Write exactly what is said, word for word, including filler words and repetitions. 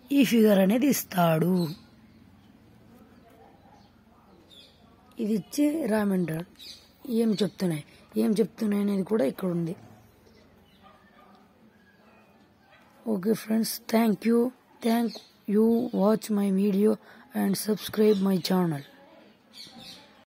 ఈ ఫిగర్ అనేది ఇస్తాడు. ఇది ఇచ్చి రామంటాడు. ఏం చెప్తున్నాయి ఏం చెప్తున్నాయి అనేది కూడా ఇక్కడ ఉంది. Okay friends, thank you thank you watch my video and subscribe my channel.